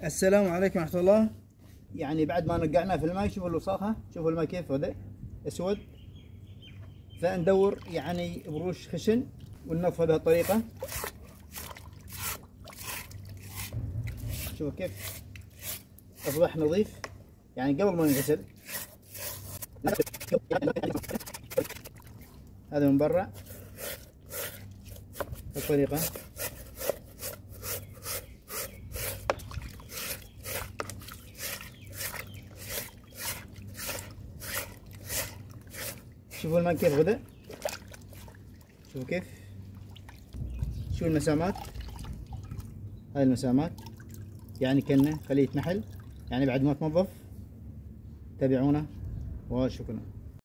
السلام عليكم ورحمة الله. يعني بعد ما نقعناه في الماء، شوفوا الوساخة، شوفوا الماء كيف هذا اسود، فندور يعني بروش خشن وننظفه بهالطريقة. شوفوا كيف اصبح نظيف يعني قبل ما ينغسل. هذا من برا بالطريقة. شوفوا الماء كيف غدا، شوفوا كيف، شوفوا المسامات، هاي المسامات يعني كأنه خلية نحل، يعني بعد ما تنظف. تابعونا وشكرا.